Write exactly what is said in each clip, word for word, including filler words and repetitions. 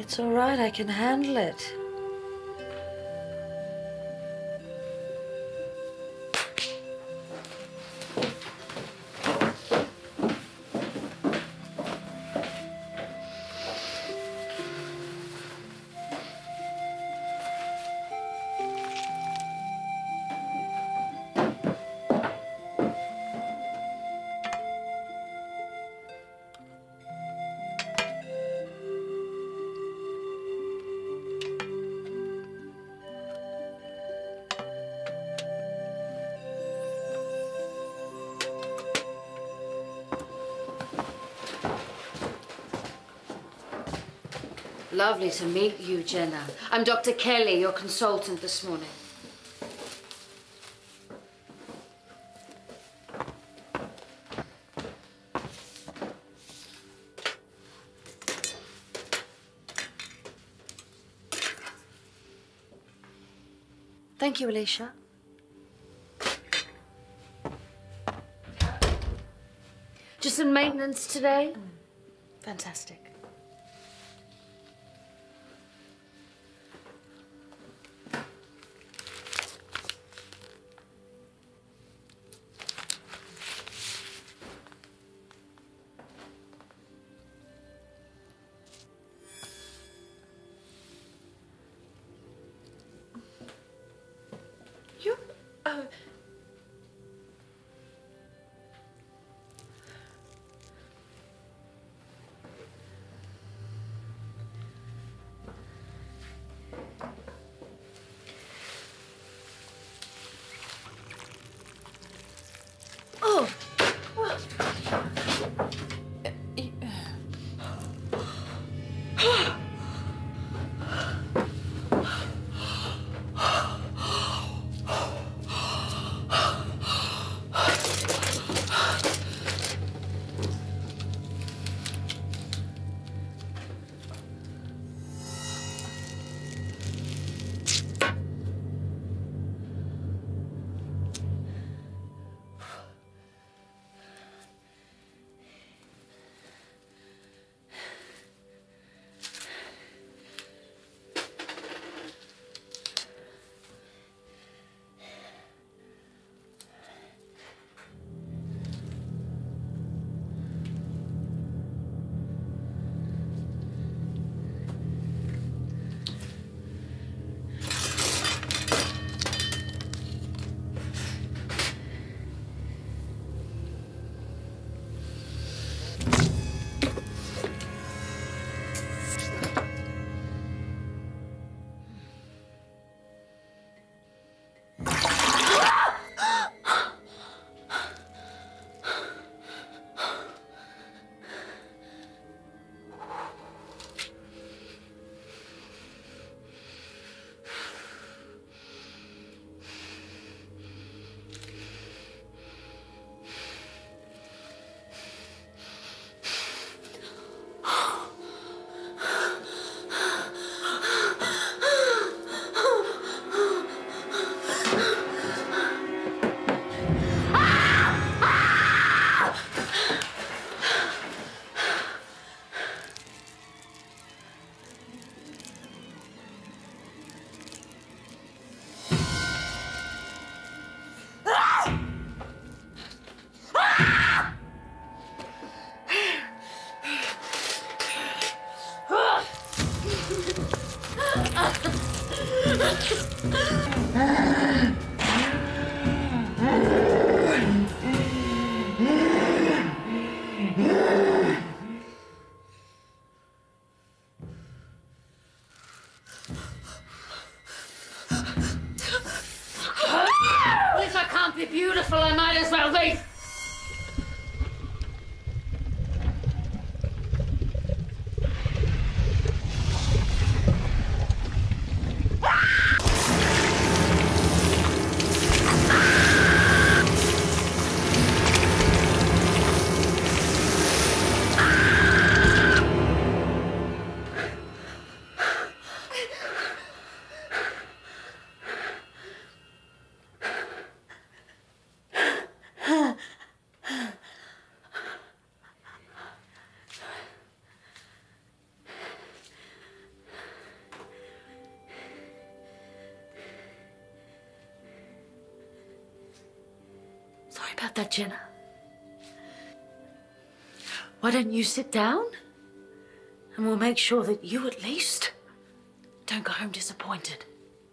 It's all right, I can handle it. Lovely to meet you, Jenna. I'm Doctor Kelly, your consultant this morning. Thank you, Alicia. Just some maintenance today? Mm. Fantastic. You, uh... Oh! If I can't be beautiful, I might as well be. Huh. about that, Jenna. Why don't you sit down? And we'll make sure that you, at least, don't go home disappointed.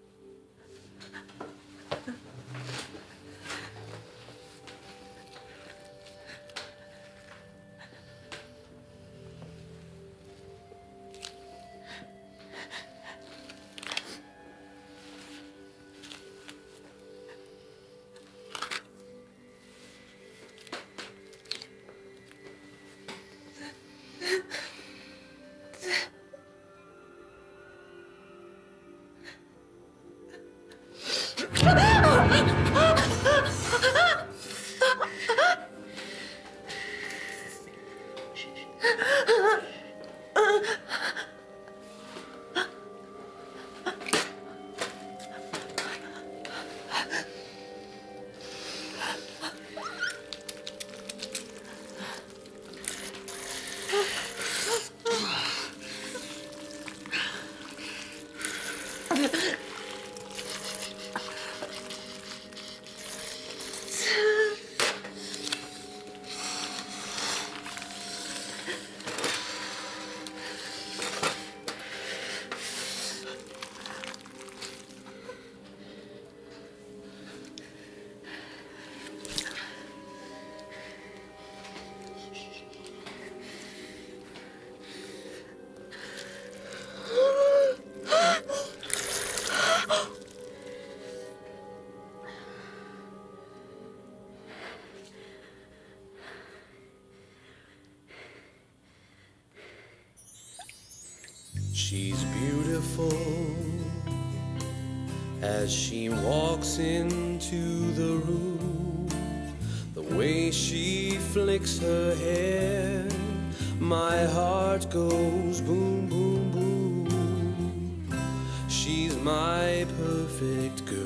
She's beautiful as she walks into the room. The way she flicks her hair, my heart goes boom, boom, boom. She's my perfect girl.